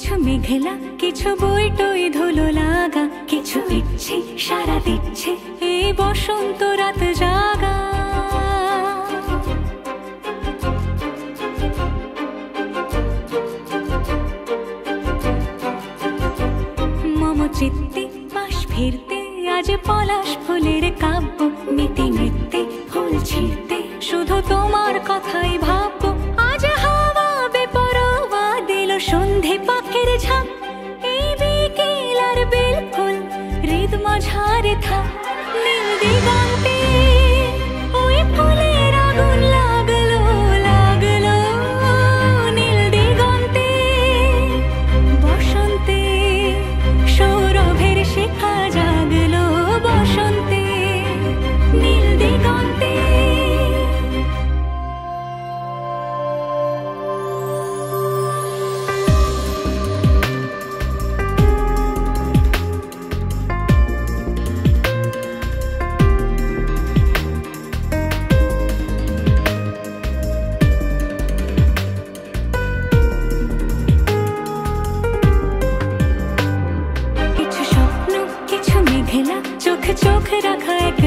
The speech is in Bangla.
কিছু মেঘলা, কিছু বই টই ধুলো লাগা, কিছু ইচ্ছে সারা দিচ্ছে এই বসন্ত রাত জাগা। মম চিত্তে পাশ ফিরতে আজ পলাশ ফুলের কাব্য, নিতে নৃত্যে ফুল ছিঁড়তে শুধু তোমার কথাই ভাববো। আজ হাওয়া বেপরোয়া দিল সন্ধে পাখির ঝাঁক, এই বিকেল আর বেলফুল হৃদ মাঝারে থাক। নীল দিগন্তে ওই ফুলের আগুন লাগলো লাগলো, নীল দিগন্তে বসন্তে সৌরভের শিখা জাগলো, বসন্তে নীল দিগন্তে। চোখ চোখ রাখা এক